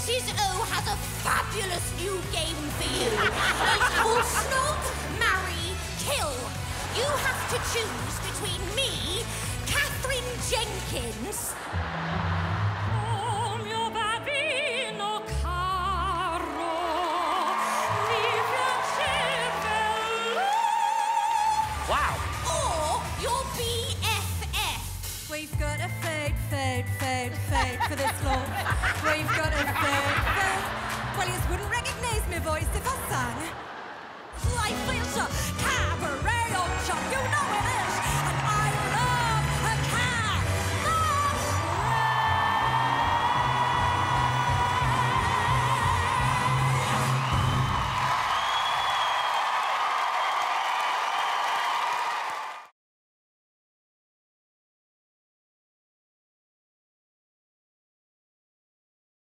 Mrs. O has a fabulous new game for you. It's called Snog, Marry, Kill. You have to choose between me, Catherine Jenkins,